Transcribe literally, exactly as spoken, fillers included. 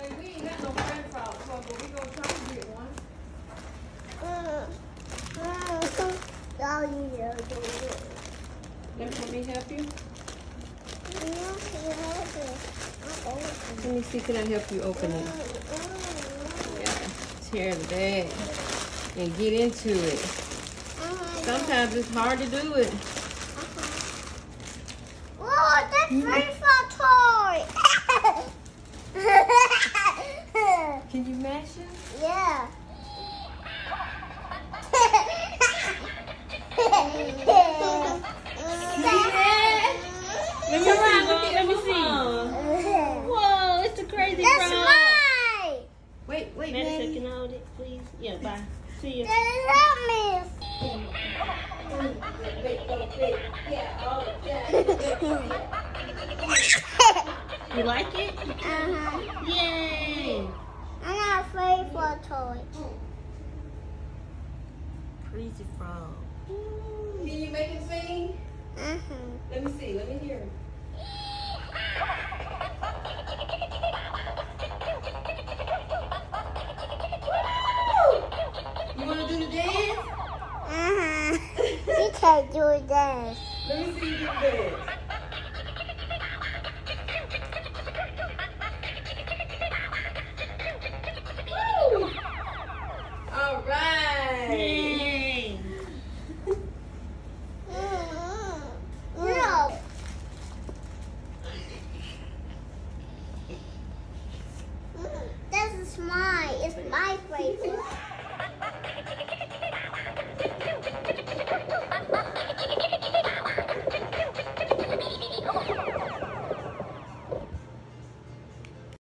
And we ain't got no friend frog toy, but we gonna try to get one. Let me help you. Let me see, can I help you open it? Yeah, tear the bag and get into it. Sometimes it's hard to do it. Whoa, that's very fun toy. Can you mash it? Yeah. Let me see, let me see. Whoa, it's the crazy That's frog. mine. Wait, wait, Maddie, Maddie. can hold it, please? Yeah, bye. See you. That is not me. You like it? Uh-huh. Yay! I'm not afraid for a toy. Crazy frog. Can you make it sing? Uh-huh. Let me see, let me hear it. You want to do the dance? Uh-huh. You can't do this. Let me see you do the dance.